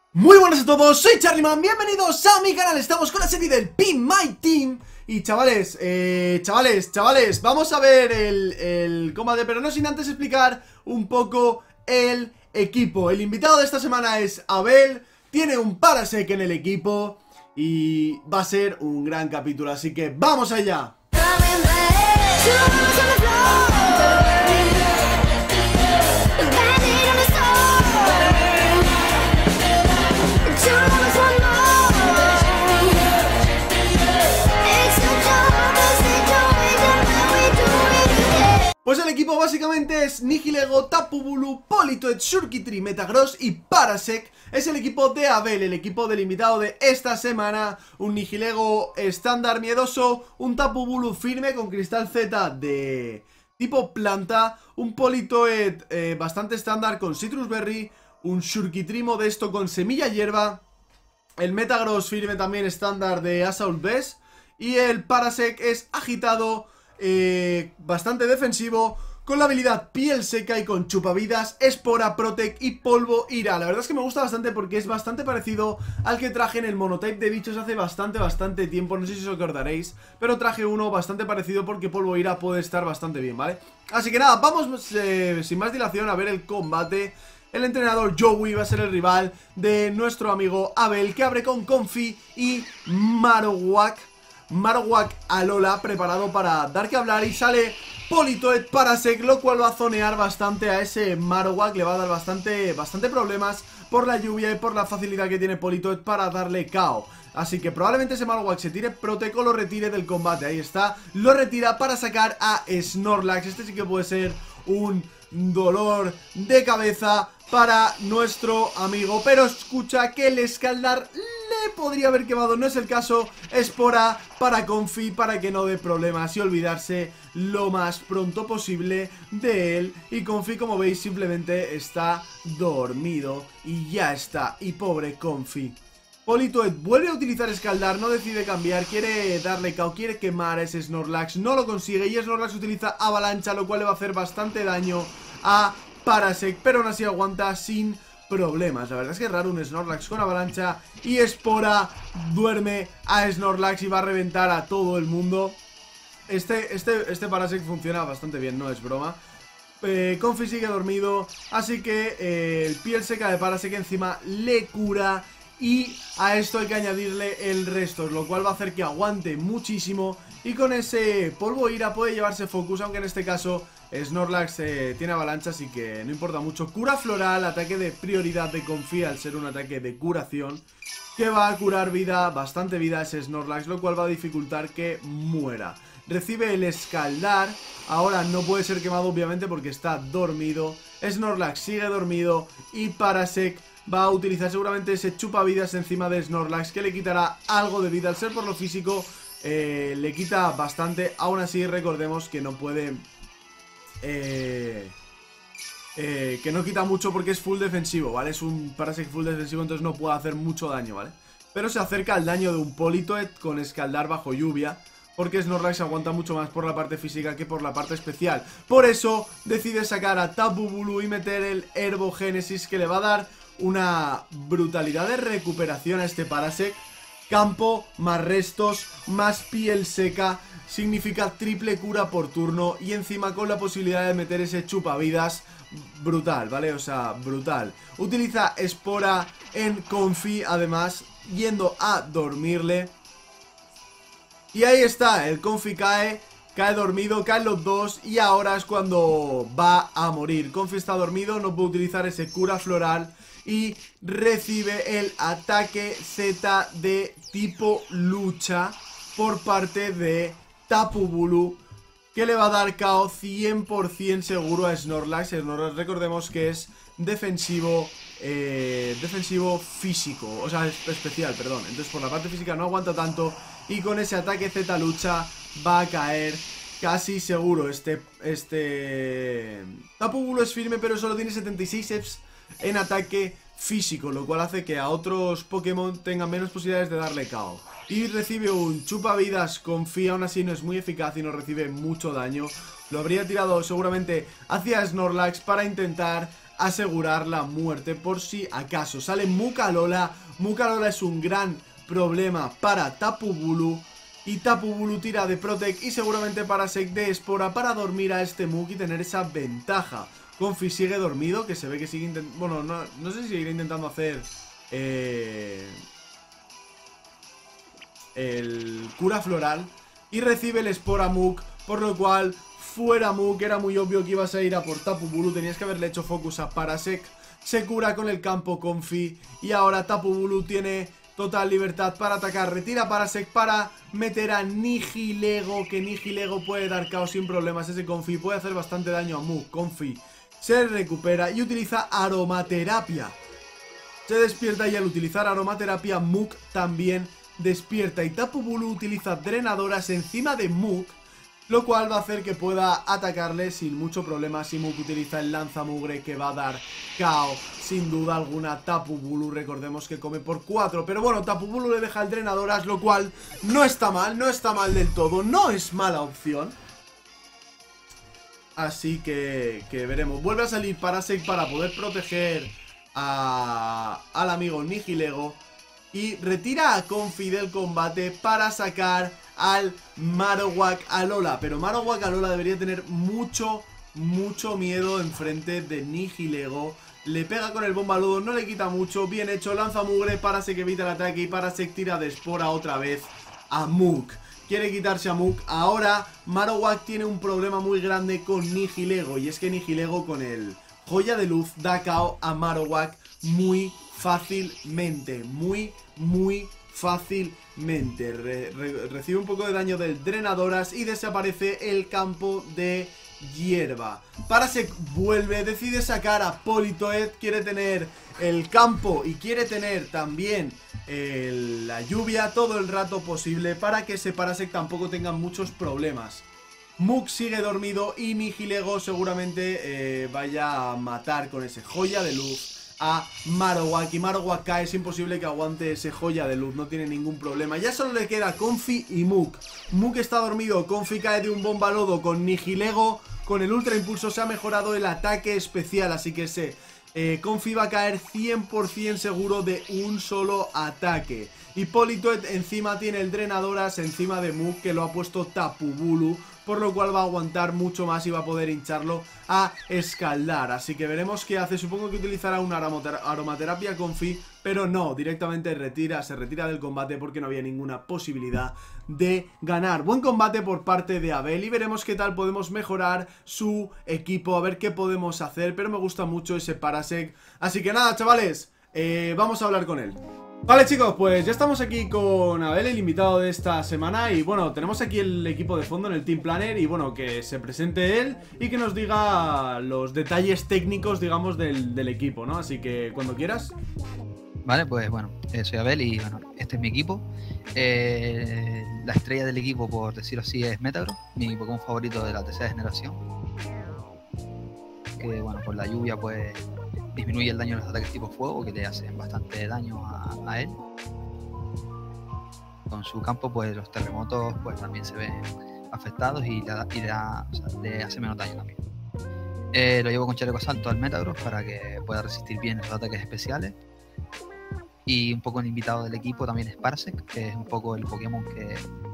Muy buenas a todos, soy Charlyman, bienvenidos a mi canal. Estamos con la serie del Pin My Team. Y chavales, vamos a ver el combate, pero no sin antes explicar un poco el equipo. El invitado de esta semana es Abel, tiene un Parasect en el equipo y va a ser un gran capítulo, así que ¡vamos allá! Pues el equipo básicamente es Nihilego, Tapu Bulu, Politoed, Xurkitree, Metagross y Parasect. Es el equipo de Abel, el equipo del invitado de esta semana. Un Nihilego estándar miedoso, un Tapu Bulu firme con Cristal Z de tipo planta, un Politoed bastante estándar con Citrus Berry, un Xurkitree modesto con Semilla Hierba, el Metagross firme también estándar de Assault Vest, y el Parasect es agitado, bastante defensivo, con la habilidad Piel Seca y con Chupavidas, Espora, Protect y Polvo Ira. La verdad es que me gusta bastante porque es bastante parecido al que traje en el monotype de bichos hace bastante tiempo. No sé si os acordaréis, pero traje uno bastante parecido porque Polvo Ira puede estar bastante bien, ¿vale? Así que nada, vamos sin más dilación a ver el combate. El entrenador Joey va a ser el rival de nuestro amigo Abel, que abre con Comfey y Marowak Alola, preparado para dar que hablar, y sale Politoed Parasect, lo cual va a zonear bastante a ese Marowak. Le va a dar bastante problemas por la lluvia y por la facilidad que tiene Politoed para darle KO. Así que probablemente ese Marowak se tire Protect o lo retire del combate. Ahí está, lo retira para sacar a Snorlax. Este sí que puede ser un dolor de cabeza para nuestro amigo, pero escucha que el Escaldar le podría haber quemado. No es el caso. Espora para Comfey para que no dé problemas y olvidarse lo más pronto posible de él. Y Comfey, como veis, simplemente está dormido y ya está. Y pobre Comfey. Politoed vuelve a utilizar Escaldar, no decide cambiar, quiere darle KO, quiere quemar a ese Snorlax, no lo consigue y Snorlax utiliza Avalancha, lo cual le va a hacer bastante daño a Parasect, pero aún así aguanta sin problemas. La verdad es que es raro un Snorlax con Avalancha, y Espora duerme a Snorlax y va a reventar a todo el mundo. Este Parasect funciona bastante bien, no es broma. Comfey sigue dormido, así que el Piel Seca de Parasect encima le cura. Y a esto hay que añadirle el resto, lo cual va a hacer que aguante muchísimo. Y con ese Polvo Ira puede llevarse Focus, aunque en este caso Snorlax tiene avalancha, así que no importa mucho. Cura Floral, ataque de prioridad de Comfey al ser un ataque de curación, que va a curar vida, bastante vida a ese Snorlax, lo cual va a dificultar que muera. Recibe el Escaldar, ahora no puede ser quemado obviamente porque está dormido. Snorlax sigue dormido y Parasect va a utilizar seguramente ese Chupavidas encima de Snorlax, que le quitará algo de vida. Al ser por lo físico, le quita bastante. Aún así, recordemos que no puede... que no quita mucho porque es full defensivo, ¿vale? Es un Parasect full defensivo, entonces no puede hacer mucho daño, ¿vale? Pero se acerca al daño de un Politoed con Escaldar bajo lluvia, porque Snorlax aguanta mucho más por la parte física que por la parte especial. Por eso decide sacar a Tapu Bulu y meter el Herbogénesis, que le va a dar una brutalidad de recuperación a este Parasect. Campo, más restos, más Piel Seca, significa triple cura por turno, y encima con la posibilidad de meter ese Chupavidas. Brutal, ¿vale? O sea, brutal. Utiliza Espora en Comfey, además, yendo a dormirle. Y ahí está, el Comfey cae dormido, caen los dos, y ahora es cuando va a morir. Comfey está dormido, no puede utilizar ese Cura Floral y recibe el ataque Z de tipo lucha por parte de Tapu Bulu, que le va a dar KO 100% seguro a Snorlax. Snorlax, recordemos que es defensivo físico, o sea, especial, perdón. Entonces por la parte física no aguanta tanto, y con ese ataque Z lucha va a caer casi seguro. Tapu Bulu es firme, pero solo tiene 76 EPS en ataque físico, lo cual hace que a otros Pokémon tengan menos posibilidades de darle KO. Y recibe un Chupavidas Comfey, aún así no es muy eficaz y no recibe mucho daño. Lo habría tirado seguramente hacia Snorlax para intentar asegurar la muerte por si acaso. Sale Muk Alola. Muk Alola es un gran problema para Tapu Bulu. Y Tapu Bulu tira de Protect y seguramente Parasect de Espora para dormir a este Muk y tener esa ventaja. Comfey sigue dormido, que se ve que sigue intentando... Bueno, no sé si seguirá intentando hacer... el cura floral. Y recibe el Espora Muk, por lo cual... Fuera Muk, era muy obvio que ibas a ir a por Tapu Bulu. Tenías que haberle hecho focus a Parasect. Se cura con el campo Comfey. Y ahora Tapu Bulu tiene total libertad para atacar. Retira Parasect para meter a Nihilego, que Nihilego puede dar caos sin problemas. Ese Comfey puede hacer bastante daño a Muk. Comfey se recupera y utiliza aromaterapia. Se despierta y al utilizar aromaterapia Muk también despierta. Y Tapu Bulu utiliza drenadoras encima de Muk, lo cual va a hacer que pueda atacarle sin mucho problema. Si Muk utiliza el lanzamugre, que va a dar KO sin duda alguna. Tapu Bulu, recordemos que come por 4. Pero bueno, Tapu Bulu le deja el drenadoras, lo cual no está mal, no está mal del todo. No es mala opción. Así que veremos. Vuelve a salir Parasect para poder proteger al amigo Nihilego. Y retira a Comfey del combate para sacar al Marowak Alola. Pero Marowak Alola debería tener mucho miedo enfrente de Nihilego. Le pega con el bombaludo, no le quita mucho. Bien hecho, lanza mugre, Parasect evita el ataque y Parasect tira de Espora otra vez a Muk. Quiere quitarse a Muk. Ahora Marowak tiene un problema muy grande con Nihilego. Y es que Nihilego con el Joya de Luz da KO a Marowak muy fácilmente. Muy fácilmente. Recibe un poco de daño del drenadoras y desaparece el campo de hierba. Parasect vuelve, decide sacar a Politoed. Quiere tener el campo y quiere tener también la lluvia todo el rato posible para que ese Parasect tampoco tenga muchos problemas. Muk sigue dormido y Nihilego seguramente vaya a matar con ese Joya de Luz a Marowak. Y Marowak cae, es imposible que aguante ese Joya de Luz, no tiene ningún problema. Ya solo le queda Comfey y Muk. Muk está dormido, Comfey cae de un bombalodo con Nihilego. Con el Ultra Impulso se ha mejorado el ataque especial, así que ese Comfey va a caer 100% seguro de un solo ataque. Y Politoed encima tiene el drenadoras encima de Muk, que lo ha puesto Tapu Bulu, por lo cual va a aguantar mucho más y va a poder hincharlo a escaldar. Así que veremos qué hace. Supongo que utilizará una aromaterapia Comfey, pero no, directamente se retira del combate porque no había ninguna posibilidad de ganar. Buen combate por parte de Abel y veremos qué tal podemos mejorar su equipo, a ver qué podemos hacer, pero me gusta mucho ese Parasect. Así que nada, chavales, vamos a hablar con él. Vale, chicos, pues ya estamos aquí con Abel, el invitado de esta semana. Y bueno, tenemos aquí el equipo de fondo en el Team Planner. Y bueno, que se presente él y que nos diga los detalles técnicos, digamos, del equipo, ¿no? Así que cuando quieras. Vale, pues bueno, soy Abel y bueno, este es mi equipo. La estrella del equipo, por decirlo así, es Metagross, mi Pokémon favorito de la tercera generación. Que bueno, por la lluvia pues disminuye el daño de los ataques tipo fuego, que le hacen bastante daño a él. Con su campo pues los terremotos pues también se ven afectados y le hace menos daño también. Lo llevo con chaleco asalto al Metagross para que pueda resistir bien los ataques especiales. Y un poco el invitado del equipo también es Parasect, que es un poco el Pokémon que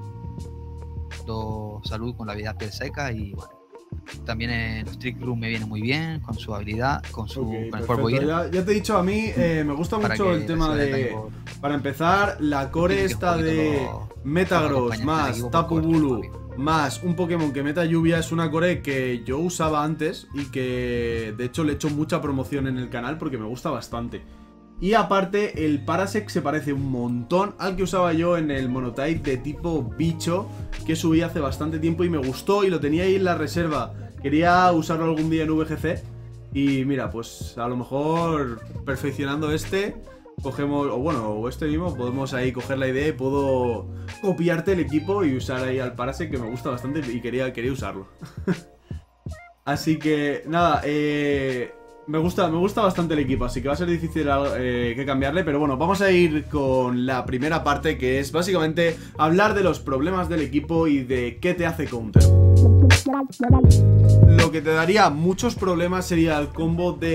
do salud con la habilidad piel seca. Y bueno, también en los Trick Room me viene muy bien con su habilidad, con el polvo ira. Ya te he dicho, a mí me gusta mucho el tema de... Para empezar, la core esta de Metagross más Tapu Bulu más un Pokémon que meta lluvia es una core que yo usaba antes y que de hecho le he hecho mucha promoción en el canal porque me gusta bastante. Y aparte el Parasect se parece un montón al que usaba yo en el Monotype de tipo bicho, que subí hace bastante tiempo y me gustó y lo tenía ahí en la reserva. Quería usarlo algún día en VGC y mira, pues a lo mejor perfeccionando este cogemos, o este mismo, podemos ahí coger la idea y puedo copiarte el equipo y usar ahí al Parasect, que me gusta bastante y quería usarlo. Así que nada, me gusta bastante el equipo, así que va a ser difícil que cambiarle. Pero bueno, vamos a ir con la primera parte, que es básicamente hablar de los problemas del equipo y de qué te hace counter. Lo que te daría muchos problemas sería el combo de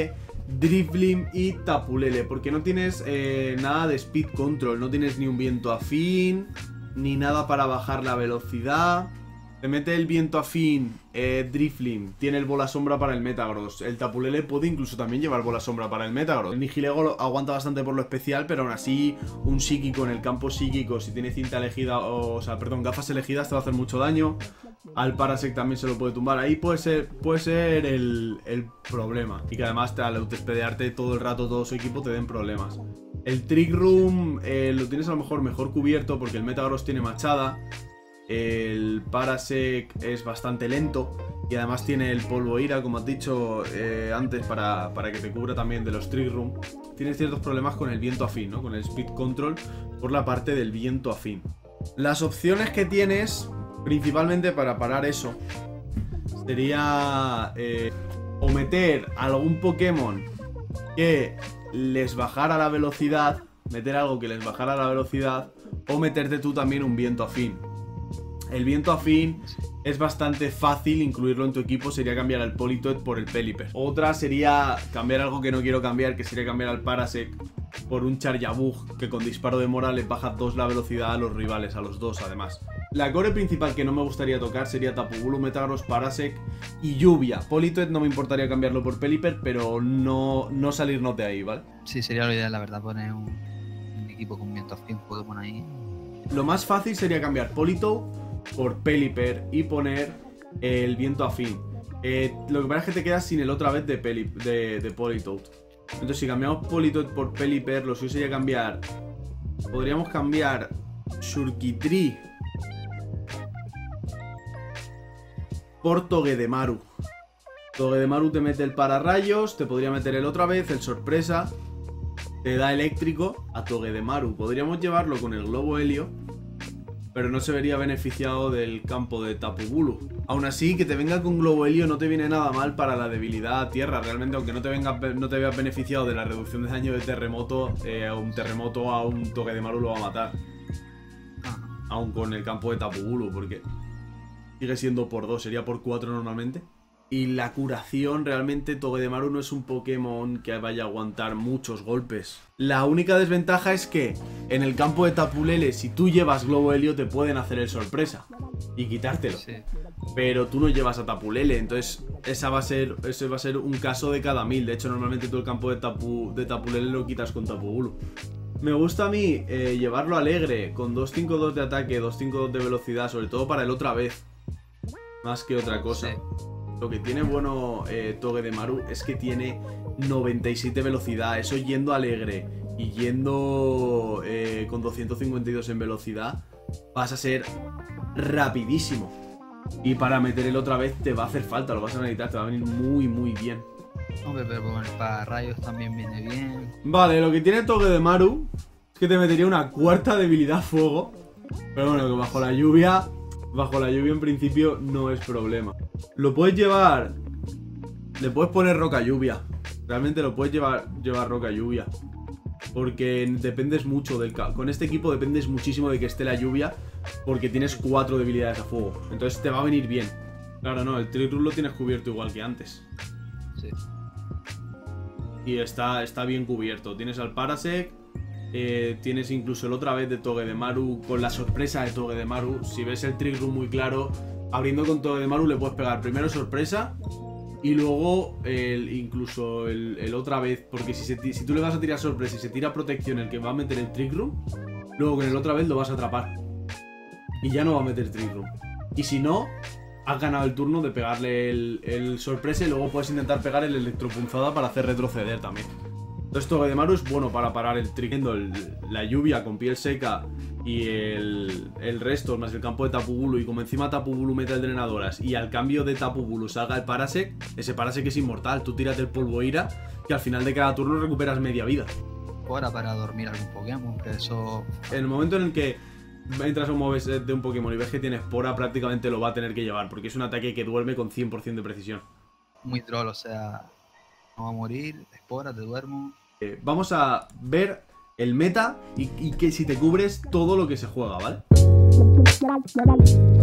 Drifblim y Tapu Lele, porque no tienes nada de speed control, no tienes ni un viento afín, ni nada para bajar la velocidad. Te mete el viento afín, Drifblim, tiene el bola sombra para el Metagross. El Tapu Lele puede incluso también llevar bola sombra para el Metagross. El Nihilego aguanta bastante por lo especial, pero aún así un psíquico en el campo psíquico, si tiene cinta elegida, o sea, perdón, gafas elegidas, te va a hacer mucho daño. Al Parasect también se lo puede tumbar. Ahí puede ser el problema. Y que además al autoespedearte todo el rato todo su equipo te den problemas. El Trick Room lo tienes a lo mejor cubierto porque el Metagross tiene machada. El Parasect es bastante lento. Y además tiene el polvo ira, como has dicho antes, para que te cubra también de los Trick Room. Tienes ciertos problemas con el viento afín, ¿no? Con el Speed Control por la parte del viento afín. Las opciones que tienes, principalmente para parar eso, sería o meter algún Pokémon que les bajara la velocidad, meter algo que les bajara la velocidad, o meterte tú también un viento afín. El viento afín es bastante fácil incluirlo en tu equipo, sería cambiar al Politoed por el Pelipper. Otra sería cambiar algo que no quiero cambiar, que sería cambiar al Parasect por un Charjabug, que con disparo de Mora le baja 2 la velocidad a los rivales, a los dos además. La core principal que no me gustaría tocar sería Tapu Bulu, Metagross, Parasect y Lluvia. Politoed no me importaría cambiarlo por Pelipper, pero no salirnos de ahí, ¿vale? Sí, sería lo ideal, la verdad, poner un equipo con viento afín, Pokémon ahí. Lo más fácil sería cambiar Politoed por Pelipper y poner el viento afín. Lo que pasa es que te quedas sin el otra vez de Politoed. Entonces si cambiamos Politoed por Pelipper, lo suyo sería cambiar... Podríamos cambiar Xurkitree por Togedemaru. Togedemaru te mete el pararrayos, te podría meter el otra vez, el sorpresa, te da eléctrico a Togedemaru. Podríamos llevarlo con el globo helio, pero no se vería beneficiado del campo de Tapu Bulu. Aún así, que te venga con globo helio no te viene nada mal para la debilidad a tierra. Realmente, aunque no te veas beneficiado de la reducción de daño de terremoto, a un terremoto a un Togedemaru lo va a matar. Aún con el campo de Tapu Bulu, porque sigue siendo por 2, sería por 4 normalmente. Y la curación, realmente Togedemaru no es un Pokémon que vaya a aguantar muchos golpes. La única desventaja es que en el campo de Tapu Lele, si tú llevas Globo Helio, te pueden hacer el sorpresa y quitártelo. Sí. Pero tú no llevas a Tapu Lele, entonces ese va a ser un caso de cada 1000. De hecho, normalmente todo el campo de Tapu Lele lo quitas con Tapu Bulu. Me gusta a mí llevarlo alegre, con 2-5-2 de ataque, 2-5-2 de velocidad, sobre todo para el otra vez, más que otra cosa. Sí. Lo que tiene bueno Togedemaru es que tiene 97 velocidad. Eso yendo alegre y yendo con 252 en velocidad, vas a ser rapidísimo. Y para meter el otra vez te va a hacer falta, lo vas a necesitar, te va a venir muy muy bien. Hombre, pero con el pararrayos también viene bien. Vale, lo que tiene Togedemaru es que te metería una cuarta debilidad fuego. Pero bueno, que bajo la lluvia en principio no es problema. Lo puedes llevar... Le puedes poner roca lluvia. Realmente lo puedes llevar roca lluvia. Porque dependes mucho del... Con este equipo dependes muchísimo de que esté la lluvia, porque tienes 4 debilidades a fuego. Entonces te va a venir bien. Claro, no, el Trick Room lo tienes cubierto igual que antes. Sí. Y está bien cubierto. Tienes al Parasect. Tienes incluso el otra vez de Togedemaru con la sorpresa de Togedemaru. Si ves el Trick Room muy claro, abriendo con Togedemaru le puedes pegar primero sorpresa y luego incluso el otra vez, porque si tú le vas a tirar sorpresa y se tira protección el que va a meter el Trick Room, luego con el otra vez lo vas a atrapar y ya no va a meter Trick Room. Y si no, has ganado el turno de pegarle el sorpresa y luego puedes intentar pegar el electropunzada para hacer retroceder también. Entonces Togedemaru es bueno para parar el trick. La lluvia con piel seca y el resto, más el campo de Tapu Bulu, y como encima Tapu Bulu mete el drenadoras y al cambio de Tapu Bulu salga el Parasect, ese Parasect es inmortal. Tú tírate el polvo ira, que al final de cada turno recuperas media vida. Ahora para dormir algún Pokémon, que eso... En el momento en el que entras a un moves de un Pokémon y ves que tiene espora, prácticamente lo va a tener que llevar, porque es un ataque que duerme con 100% de precisión. Muy troll, o sea... No va a morir, espora, te duermo... Vamos a ver el meta y que si te cubres todo lo que se juega, ¿vale?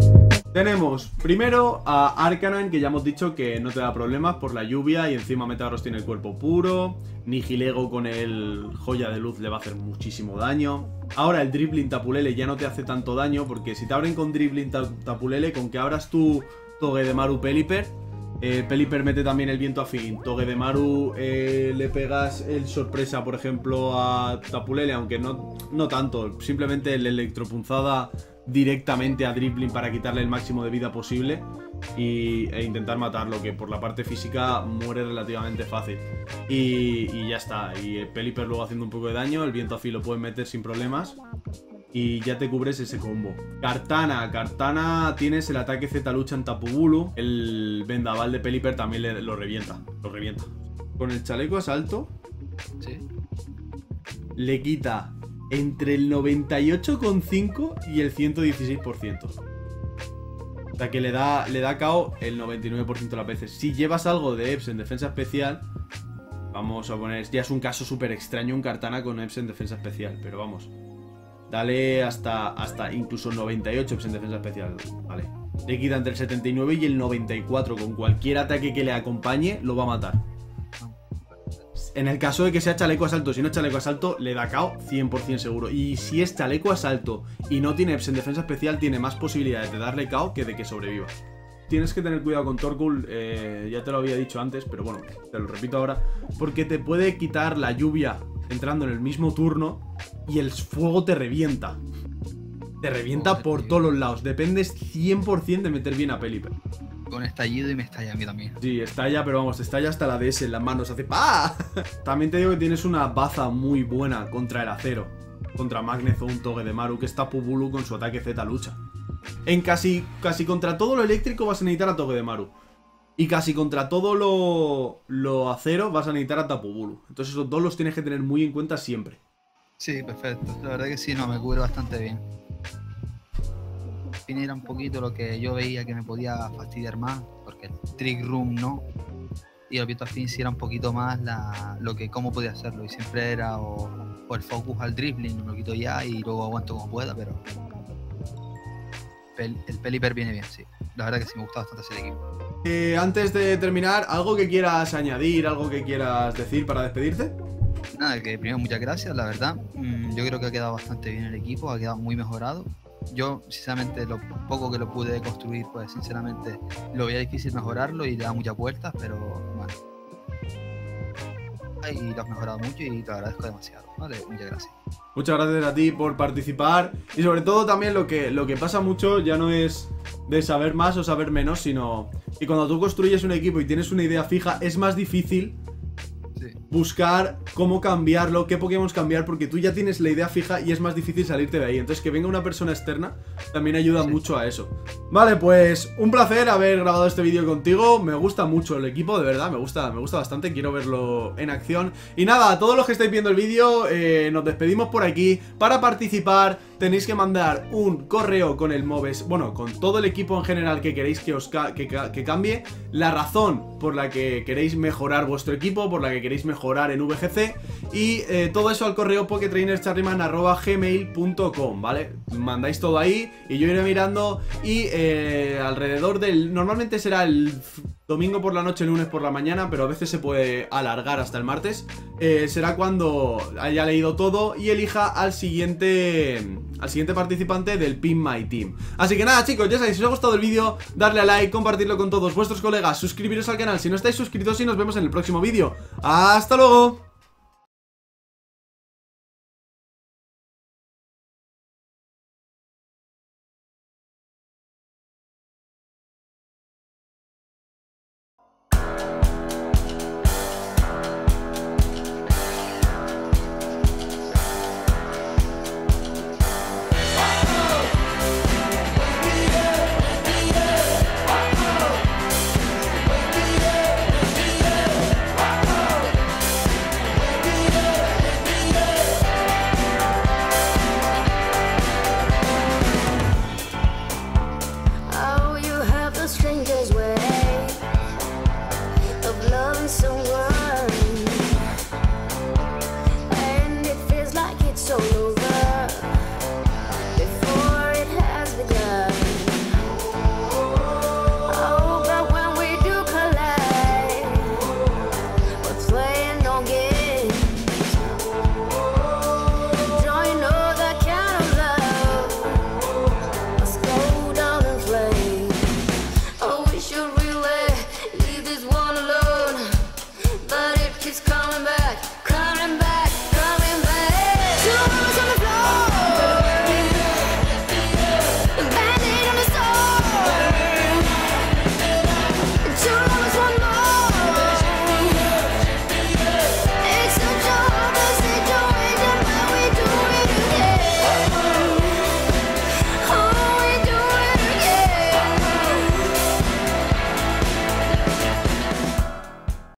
Tenemos primero a Arcanine, que ya hemos dicho que no te da problemas por la lluvia y encima Metagross tiene el cuerpo puro. Nihilego con el Joya de Luz le va a hacer muchísimo daño. Ahora el Dribbling Tapu Lele ya no te hace tanto daño, porque si te abren con Dribbling Tapu Lele, con que abras tu Togedemaru Pelipper, Pelipper mete también el viento afín. Togedemaru le pegas el sorpresa, por ejemplo, a Tapu Lele, aunque no tanto, simplemente el electropunzada directamente a Dribbling para quitarle el máximo de vida posible e intentar matarlo, que por la parte física muere relativamente fácil. Y ya está. Y el Pelipper luego haciendo un poco de daño, el viento afín lo puedes meter sin problemas y ya te cubres ese combo. Kartana tienes el ataque Z lucha en Tapu Bulu. El vendaval de Pelipper también lo revienta. Con el chaleco asalto, Sí. le quita entre el 98,5 y el 116%. O sea que le da KO el 99% de las veces. Si llevas algo de EPS en defensa especial, vamos a poner, ya es un caso súper extraño un Kartana con EPS en defensa especial, pero vamos, dale hasta incluso 98 EPS en defensa especial, vale. Le quita entre el 79 y el 94, con cualquier ataque que le acompañe lo va a matar. En el caso de que sea chaleco asalto, si no es chaleco asalto, le da KO 100% seguro. Y si es chaleco asalto y no tiene EPS en defensa especial, tiene más posibilidades de darle KO que de que sobreviva. Tienes que tener cuidado con Torkoal, ya te lo había dicho antes, pero bueno, te lo repito ahora, porque te puede quitar la lluvia entrando en el mismo turno y el fuego te revienta. Te revienta por todos los lados, dependes 100% de meter bien a Pelipper. Con estallido y me estalla a mí también. Sí, estalla, pero vamos, estalla hasta la DS en las manos, hace ¡pah! También te digo que tienes una baza muy buena contra el acero, contra Magnezone, Togedemaru, que es Tapu Bulu con su ataque Z lucha. En casi contra todo lo eléctrico vas a necesitar a Togedemaru. Y casi contra todo lo acero vas a necesitar a Tapu Bulu. Entonces esos dos los tienes que tener muy en cuenta siempre. Sí, perfecto. La verdad que sí, no, me cubre bastante bien. Fin era un poquito lo que yo veía que me podía fastidiar más, porque el Trick Room no. Y el viento afín sí era un poquito más cómo podía hacerlo. Y siempre era o el focus al dribbling, lo quito ya y luego aguanto como pueda, pero el Pelipper viene bien, sí. La verdad que sí me gusta bastante ese equipo. Antes de terminar, ¿algo que quieras añadir, algo que quieras decir para despedirte? Nada, que primero muchas gracias, la verdad. Yo creo que ha quedado bastante bien el equipo, ha quedado muy mejorado. Yo, sinceramente, lo poco que lo pude construir, pues sinceramente lo veía difícil mejorarlo y le da muchas vueltas, pero bueno. Y lo has mejorado mucho y te agradezco demasiado, ¿vale? Muchas gracias. Muchas gracias a ti por participar. Y sobre todo también lo que pasa mucho ya no es de saber más o saber menos, sino que cuando tú construyes un equipo y tienes una idea fija, es más difícil buscar cómo cambiarlo, qué Pokémon cambiar, porque tú ya tienes la idea fija y es más difícil salirte de ahí. Entonces que venga una persona externa también ayuda mucho a eso. Vale, pues un placer haber grabado este vídeo contigo. Me gusta mucho el equipo, de verdad, me gusta bastante, quiero verlo en acción. Y nada, a todos los que estáis viendo el vídeo, nos despedimos por aquí. Para participar tenéis que mandar un correo con el Moves, bueno, con todo el equipo en general que queréis que cambie, la razón por la que queréis mejorar vuestro equipo, por la que queréis mejorar en VGC, y todo eso al correo poketrainerscharryman@gmail.com, ¿vale? Mandáis todo ahí y yo iré mirando y alrededor del... Normalmente será el domingo por la noche, lunes por la mañana, pero a veces se puede alargar hasta el martes. Será cuando haya leído todo y elija al siguiente participante del Pin My Team. Así que nada, chicos, ya sabéis, si os ha gustado el vídeo, darle a like, compartirlo con todos vuestros colegas, suscribiros al canal si no estáis suscritos y nos vemos en el próximo vídeo. ¡Hasta luego!